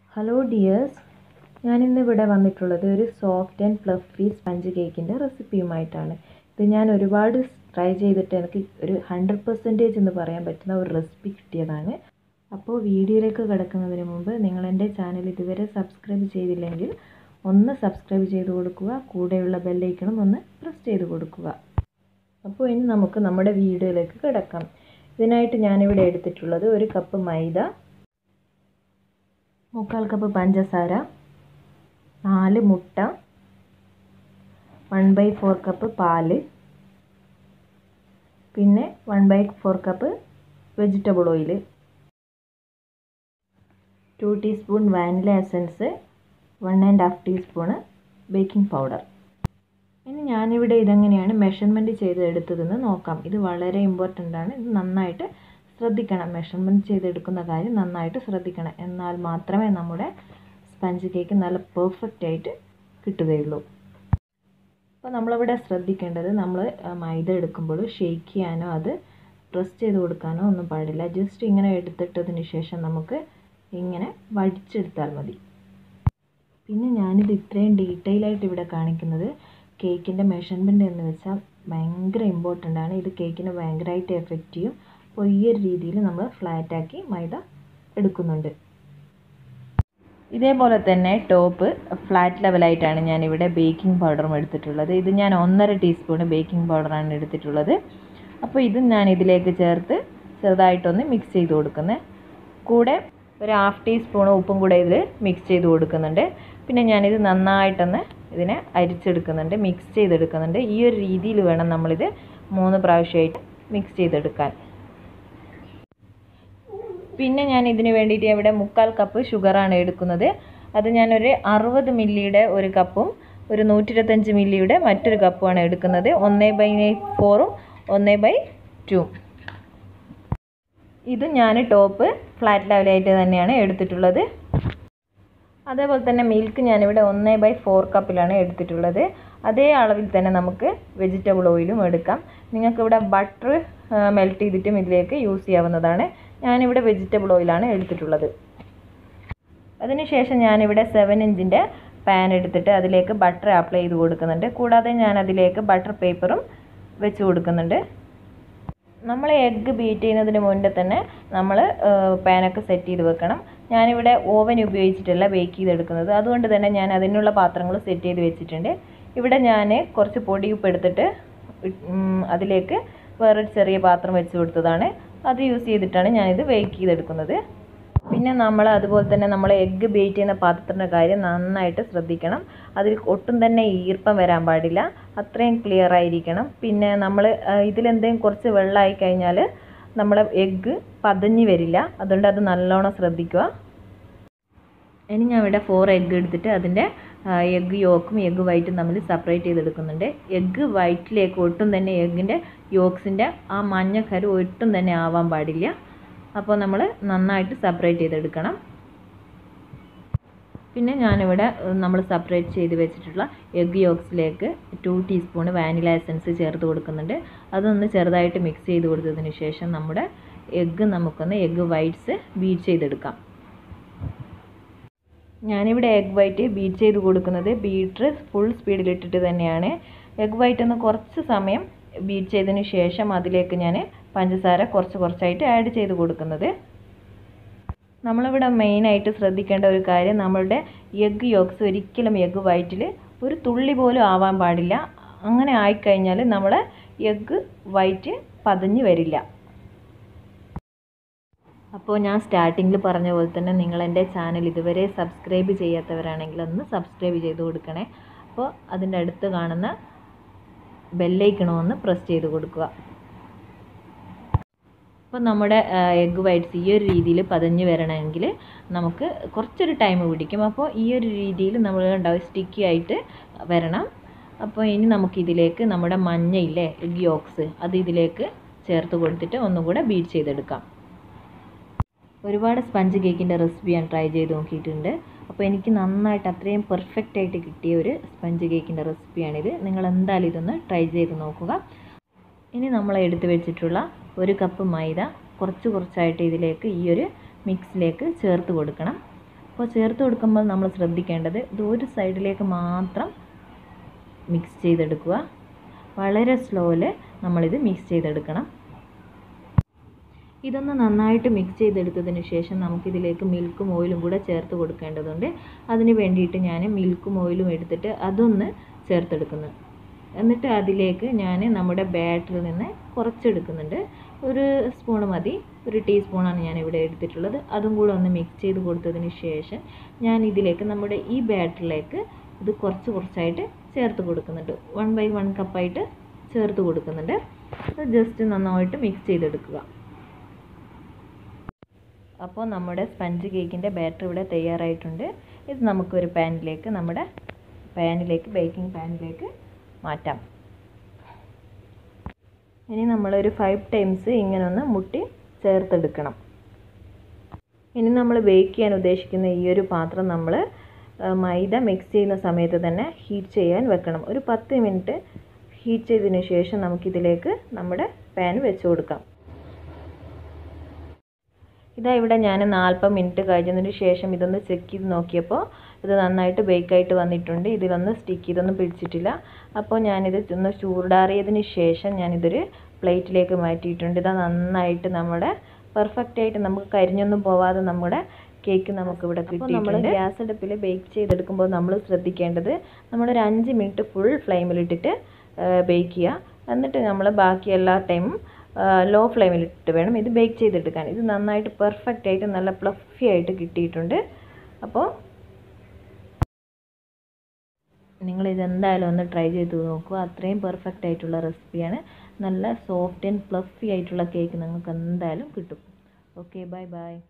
Hello dears, ഞാനിന്നിവിടെ വന്നിട്ടുള്ളത് ഒരു സോഫ്റ്റ് ആൻഡ് ഫ്ലഫി സ്പഞ്ച് കേക്കിൻ്റെ റെസിപ്പിയുമായിട്ടാണ്. ഇത് ഞാൻ ഒരുപാട് ട്രൈ ചെയ്തിട്ട് എനിക്ക് ഒരു 100% എന്ന് പറയാൻ പറ്റുന്ന ഒരു റെസിപ്പി കിട്ടിയതാണ്. അപ്പോൾ വീഡിയോയിലേക്ക് കിടക്കുന്നതിന് മുമ്പ് നിങ്ങൾ എൻ്റെ ചാനൽ ഇതുവരെ സബ്സ്ക്രൈബ് ചെയ്തില്ലെങ്കിൽ ഒന്ന് സബ്സ്ക്രൈബ് ചെയ്ത് കൊടുക്കുക, കൂടെയുള്ള ബെല്ലൈക്കണും ഒന്ന് പ്രസ് ചെയ്ത് കൊടുക്കുക. അപ്പോൾ ഇനി നമുക്ക് നമ്മുടെ വീഡിയോയിലേക്ക് കിടക്കാം. ഇതിനായിട്ട് ഞാനിവിടെ എടുത്തിട്ടുള്ളത് 1 കപ്പ് മൈദ, 3/4 കപ്പ് പഞ്ചസാര, 4 മുട്ട, 1/4 കപ്പ് പാല്, പിന്നെ 1/4 cup vegetable oil, 2 teaspoon vanilla essence, 1.5 teaspoon baking powder. ഇനി ഞാനിവിടെ ഇതെങ്ങനെയാണ് മെഷർമെൻറ്റ് ചെയ്ത് എടുത്തതെന്ന് നോക്കാം. ഇത് വളരെ ഇമ്പോർട്ടൻ്റ് ആണ്. ഇത് നന്നായിട്ട് ശ്രദ്ധിക്കണം. മെഷർമെൻറ്റ് ചെയ്തെടുക്കുന്ന കാര്യം നന്നായിട്ട് ശ്രദ്ധിക്കണം. എന്നാൽ മാത്രമേ നമ്മുടെ സ്പഞ്ച് കേക്ക് നല്ല പെർഫെക്റ്റ് ആയിട്ട് കിട്ടുകയുള്ളൂ. അപ്പോൾ നമ്മളിവിടെ ശ്രദ്ധിക്കേണ്ടത്, നമ്മൾ മൈദ എടുക്കുമ്പോൾ ഷേക്ക് ചെയ്യാനോ അത് പ്രസ് ചെയ്ത് കൊടുക്കാനോ ഒന്നും പാടില്ല. ജസ്റ്റ് ഇങ്ങനെ എടുത്തിട്ടതിന് ശേഷം നമുക്ക് ഇങ്ങനെ വടിച്ചെടുത്താൽ മതി. പിന്നെ ഞാനിത് ഇത്രയും ഡീറ്റെയിൽ ആയിട്ട് ഇവിടെ കാണിക്കുന്നത് കേക്കിൻ്റെ മെഷർമെൻറ്റ് എന്ന് വെച്ചാൽ ഭയങ്കര ഇമ്പോർട്ടൻ്റ് ആണ്. ഇത് കേക്കിന് ഭയങ്കരമായിട്ട് എഫക്റ്റ് ചെയ്യും. അപ്പോൾ ഈ ഒരു രീതിയിൽ നമ്മൾ ഫ്ലാറ്റാക്കി മൈദ എടുക്കുന്നുണ്ട്. ഇതേപോലെ തന്നെ ടോപ്പ് ഫ്ലാറ്റ് ലെവലായിട്ടാണ് ഞാനിവിടെ ബേക്കിംഗ് പൗഡറും എടുത്തിട്ടുള്ളത്. ഇത് ഞാൻ 1.5 ടീസ്പൂൺ ബേക്കിംഗ് പൗഡറാണ് എടുത്തിട്ടുള്ളത്. അപ്പോൾ ഇത് ഞാൻ ഇതിലേക്ക് ചേർത്ത് ചെറുതായിട്ടൊന്ന് മിക്സ് ചെയ്ത് കൊടുക്കുന്നത്. കൂടെ ഒരു 1/2 ടീസ്പൂൺ ഉപ്പും കൂടെ ഇതിൽ മിക്സ് ചെയ്ത് കൊടുക്കുന്നുണ്ട്. പിന്നെ ഞാനിത് നന്നായിട്ടൊന്ന് ഇതിനെ അരിച്ചെടുക്കുന്നുണ്ട്, മിക്സ് ചെയ്തെടുക്കുന്നുണ്ട്. ഈ ഒരു രീതിയിൽ വേണം നമ്മളിത് 3 പ്രാവശ്യമായിട്ട് മിക്സ് ചെയ്തെടുക്കാൻ. പിന്നെ ഞാൻ ഇതിന് വേണ്ടിയിട്ട് ഇവിടെ 3/4 കപ്പ് ഷുഗറാണ് എടുക്കുന്നത്. അത് ഞാനൊരു 60 മില്ലിയുടെ 1 കപ്പും ഒരു 125 മില്ലിയുടെ മറ്റൊരു കപ്പുമാണ് എടുക്കുന്നത്. 1/4ഉം 1/2. ഇത് ഞാൻ ടോപ്പ് ഫ്ലാറ്റ് ലെവലായിട്ട് തന്നെയാണ് എടുത്തിട്ടുള്ളത്. അതേപോലെ തന്നെ മിൽക്ക് ഞാനിവിടെ 1/4 കപ്പിലാണ് എടുത്തിട്ടുള്ളത്. അതേ അളവിൽ തന്നെ നമുക്ക് വെജിറ്റബിൾ ഓയിലും എടുക്കാം. നിങ്ങൾക്കിവിടെ ബട്ടർ മെൽറ്റ് ചെയ്തിട്ടും ഇതിലേക്ക് യൂസ് ചെയ്യാവുന്നതാണ്. ഞാനിവിടെ വെജിറ്റബിൾ ഓയിലാണ് എടുത്തിട്ടുള്ളത്. അതിനുശേഷം ഞാനിവിടെ 7 ഇഞ്ചിൻ്റെ പാൻ എടുത്തിട്ട് അതിലേക്ക് ബട്ടർ അപ്ലൈ ചെയ്ത് കൊടുക്കുന്നുണ്ട്. കൂടാതെ ഞാൻ അതിലേക്ക് ബട്ടർ പേപ്പറും വെച്ച് കൊടുക്കുന്നുണ്ട്. നമ്മൾ എഗ്ഗ് ബീറ്റ് ചെയ്യുന്നതിന് മുന്നേ തന്നെ നമ്മൾ പാനൊക്കെ സെറ്റ് ചെയ്ത് വെക്കണം. ഞാനിവിടെ ഓവൻ ഉപയോഗിച്ചിട്ടല്ല ബേക്ക് ചെയ്തെടുക്കുന്നത്. അതുകൊണ്ട് തന്നെ ഞാൻ അതിനുള്ള പാത്രങ്ങൾ സെറ്റ് ചെയ്ത് വെച്ചിട്ടുണ്ട്. ഇവിടെ ഞാൻ കുറച്ച് പൊടിയുപ്പ് എടുത്തിട്ട് അതിലേക്ക് വേറൊരു ചെറിയ പാത്രം വെച്ച് കൊടുത്തതാണ്. അത് യൂസ് ചെയ്തിട്ടാണ് ഞാനിത് ബേക്ക് ചെയ്തെടുക്കുന്നത്. പിന്നെ നമ്മൾ അതുപോലെ തന്നെ നമ്മൾ എഗ്ഗ് ബേറ്റ് ചെയ്യുന്ന പാത്രത്തിൻ്റെ കാര്യം നന്നായിട്ട് ശ്രദ്ധിക്കണം. അതിൽ ഒട്ടും തന്നെ ഈർപ്പം വരാൻ പാടില്ല. അത്രയും ക്ലിയർ ആയിരിക്കണം. പിന്നെ നമ്മൾ ഇതിലെന്തെങ്കിലും കുറച്ച് വെള്ളമായി കഴിഞ്ഞാൽ നമ്മളെ എഗ്ഗ് പതഞ്ഞ് വരില്ല. അതുകൊണ്ട് അത് നല്ലോണം ശ്രദ്ധിക്കുക. ഇനി ഞാൻ ഇവിടെ 4 എഗ്ഗ് എടുത്തിട്ട് അതിൻ്റെ എഗ്ഗ് യോക്കും എഗ്ഗ് വൈറ്റും തമ്മിൽ സെപ്പറേറ്റ് ചെയ്തെടുക്കുന്നുണ്ട്. എഗ്ഗ് വൈറ്റിലേക്ക് ഒട്ടും തന്നെ എഗ്ഗിൻ്റെ യോക്സിൻ്റെ ആ മഞ്ഞക്കരു ഒട്ടും തന്നെ ആവാൻ പാടില്ല. അപ്പോൾ നമ്മൾ നന്നായിട്ട് സെപ്പറേറ്റ് ചെയ്തെടുക്കണം. പിന്നെ ഞാനിവിടെ നമ്മൾ സെപ്പറേറ്റ് ചെയ്ത് വെച്ചിട്ടുള്ള എഗ്ഗ് യോക്സിലേക്ക് 2 ടീസ്പൂൺ വാനില എസൻസ് ചേർത്ത് കൊടുക്കുന്നുണ്ട്. അതൊന്ന് ചെറുതായിട്ട് മിക്സ് ചെയ്ത് കൊടുത്തതിന് ശേഷം നമ്മുടെ നമുക്കൊന്ന് എഗ്ഗ് വൈറ്റ്സ് ബീറ്റ് ചെയ്തെടുക്കാം. ഞാനിവിടെ എഗ്ഗ് വൈറ്റ് ബീറ്റ് ചെയ്ത് കൊടുക്കുന്നത് ബീറ്റർ ഫുൾ സ്പീഡിലിട്ടിട്ട് തന്നെയാണ്. എഗ്ഗ് വൈറ്റ് ഒന്ന് കുറച്ച് സമയം ബീറ്റ് ചെയ്തതിന് ശേഷം അതിലേക്ക് ഞാൻ പഞ്ചസാര കുറച്ചായിട്ട് ആഡ് ചെയ്ത് കൊടുക്കുന്നത്. നമ്മളിവിടെ മെയിനായിട്ട് ശ്രദ്ധിക്കേണ്ട ഒരു കാര്യം, നമ്മളുടെ എഗ്ഗ് യോക്സ് ഒരിക്കലും എഗ്ഗ് വൈറ്റിൽ ഒരു തുള്ളി പോലും ആവാൻ പാടില്ല. അങ്ങനെ ആയിക്കഴിഞ്ഞാൽ നമ്മളെ എഗ്ഗ് വൈറ്റ് പതഞ്ഞ് വരില്ല. അപ്പോൾ ഞാൻ സ്റ്റാർട്ടിങ്ങിൽ പറഞ്ഞ പോലെ തന്നെ നിങ്ങൾ എൻ്റെ ചാനൽ ഇതുവരെ സബ്സ്ക്രൈബ് ചെയ്യാത്തവരാണെങ്കിൽ ഒന്ന് സബ്സ്ക്രൈബ് ചെയ്ത് കൊടുക്കണേ. അപ്പോൾ അതിൻ്റെ അടുത്ത് കാണുന്ന ബെല്ലൈക്കണും ഒന്ന് പ്രസ് ചെയ്ത് കൊടുക്കുക. അപ്പോൾ നമ്മുടെ എഗ്ഗ് വൈറ്റ്സ് ഈ ഒരു രീതിയിൽ പതഞ്ഞ് വരണമെങ്കിൽ നമുക്ക് കുറച്ചൊരു ടൈം പിടിക്കും. അപ്പോൾ ഈ ഒരു രീതിയിൽ നമ്മൾ ഉണ്ടാവും സ്റ്റിക്കി ആയിട്ട് വരണം. അപ്പോൾ ഇനി നമുക്കിതിലേക്ക് നമ്മുടെ മഞ്ഞയില്ലേ എഗ്ഗ് യോക്സ് അത് ഇതിലേക്ക് ചേർത്ത് കൊടുത്തിട്ട് ഒന്നുകൂടെ ബീറ്റ് ചെയ്തെടുക്കാം. ഒരുപാട് സ്പഞ്ച് കേക്കിൻ്റെ റെസിപ്പി ഞാൻ ട്രൈ ചെയ്ത് നോക്കിയിട്ടുണ്ട്. അപ്പോൾ എനിക്ക് നന്നായിട്ട് അത്രയും പെർഫെക്റ്റ് ആയിട്ട് കിട്ടിയ ഒരു സ്പഞ്ച് കേക്കിൻ്റെ റെസിപ്പിയാണിത്. നിങ്ങൾ എന്തായാലും ഇതൊന്ന് ട്രൈ ചെയ്ത് നോക്കുക. ഇനി നമ്മൾ എടുത്ത് വെച്ചിട്ടുള്ള 1 കപ്പ് മൈദ കുറച്ചായിട്ട് ഇതിലേക്ക് ഈ ഒരു മിക്സിലേക്ക് ചേർത്ത് കൊടുക്കണം. അപ്പോൾ ചേർത്ത് കൊടുക്കുമ്പോൾ നമ്മൾ ശ്രദ്ധിക്കേണ്ടത് ഇത് ഒരു സൈഡിലേക്ക് മാത്രം മിക്സ് ചെയ്തെടുക്കുക. വളരെ സ്ലോയിൽ നമ്മളിത് മിക്സ് ചെയ്തെടുക്കണം. ഇതൊന്ന് നന്നായിട്ട് മിക്സ് ചെയ്തെടുത്തതിന് ശേഷം നമുക്കിതിലേക്ക് മിൽക്കും ഓയിലും കൂടെ ചേർത്ത് കൊടുക്കേണ്ടതുണ്ട്. അതിന് വേണ്ടിയിട്ട് ഞാൻ മിൽക്കും ഓയിലും എടുത്തിട്ട് അതൊന്ന് ചേർത്തെടുക്കുന്നു. എന്നിട്ട് അതിലേക്ക് ഞാൻ നമ്മുടെ ബാറ്ററിൽ നിന്ന് കുറച്ചെടുക്കുന്നുണ്ട്. ഒരു സ്പൂൺ മതി, ഒരു ടീസ്പൂണാണ് ഞാൻ ഇവിടെ എടുത്തിട്ടുള്ളത്. അതും കൂടെ ഒന്ന് മിക്സ് ചെയ്ത് കൊടുത്തതിന് ശേഷം ഞാൻ ഇതിലേക്ക് നമ്മുടെ ഈ ബാറ്ററിലേക്ക് ഇത് കുറച്ചായിട്ട് ചേർത്ത് കൊടുക്കുന്നുണ്ട്. 1/1 കപ്പായിട്ട് ചേർത്ത് കൊടുക്കുന്നുണ്ട്. ജസ്റ്റ് നന്നായിട്ട് മിക്സ് ചെയ്തെടുക്കുക. അപ്പോൾ നമ്മുടെ സ്പഞ്ച് കേക്കിൻ്റെ ബാറ്റർ ഇവിടെ തയ്യാറായിട്ടുണ്ട്. ഇത് നമുക്കൊരു ബേക്കിംഗ് പാനിലേക്ക് മാറ്റാം. ഇനി നമ്മളൊരു 5 ടൈംസ് ഇങ്ങനെ ഒന്ന് മുട്ടി ചേർത്തെടുക്കണം. ഇനി നമ്മൾ ബേക്ക് ചെയ്യാൻ ഉദ്ദേശിക്കുന്ന ഈ ഒരു പാത്രം നമ്മൾ മൈദ മിക്സ് ചെയ്യുന്ന സമയത്ത് തന്നെ ഹീറ്റ് ചെയ്യാൻ വെക്കണം. ഒരു 10 മിനിറ്റ് ഹീറ്റ് ചെയ്തതിന് ശേഷം നമുക്കിതിലേക്ക് നമ്മുടെ പാൻ വെച്ച് കൊടുക്കാം. ഇതാ ഇവിടെ ഞാൻ 40 മിനിറ്റ് കഴിഞ്ഞതിന് ശേഷം ഇതൊന്ന് ചെക്ക് ചെയ്ത് നോക്കിയപ്പോൾ ഇത് നന്നായിട്ട് ബേക്കായിട്ട് വന്നിട്ടുണ്ട്. ഇതിലൊന്ന് ഇതൊന്നും പിടിച്ചിട്ടില്ല. അപ്പോൾ ഞാനിത് ഒന്ന് ചൂടാറിയതിന് ശേഷം ഞാനിതൊരു പ്ലേറ്റിലേക്ക് മാറ്റിയിട്ടുണ്ട്. ഇതാ നന്നായിട്ട് നമ്മുടെ പെർഫെക്റ്റായിട്ട് നമുക്ക് കരിഞ്ഞൊന്നും പോവാതെ നമ്മുടെ കേക്ക് നമുക്കിവിടെ കിട്ടിയിട്ടുണ്ട്. നമ്മൾ ഗ്യാസ് അടുപ്പിൽ ബേക്ക് ചെയ്തെടുക്കുമ്പോൾ നമ്മൾ ശ്രദ്ധിക്കേണ്ടത് നമ്മളൊരു 5 മിനിറ്റ് ഫുൾ ഫ്ലെയിമിലിട്ടിട്ട് ബേക്ക് ചെയ്യുക. എന്നിട്ട് നമ്മൾ ബാക്കി എല്ലാ ടൈമും ലോ ഫ്ലെയിമിലിട്ട് വേണം ഇത് ബേക്ക് ചെയ്തെടുക്കാൻ. ഇത് നന്നായിട്ട് പെർഫെക്റ്റായിട്ട് നല്ല ഫ്ലഫി ആയിട്ട് കിട്ടിയിട്ടുണ്ട്. അപ്പോൾ നിങ്ങളിതെന്തായാലും ഒന്ന് ട്രൈ ചെയ്ത് നോക്കുക. അത്രയും പെർഫെക്റ്റ് ആയിട്ടുള്ള റെസിപ്പിയാണ്. നല്ല സോഫ്റ്റ് ആൻഡ് ഫ്ലഫി ആയിട്ടുള്ള കേക്ക് നിങ്ങൾക്ക് എന്തായാലും കിട്ടും. Okay, bye by.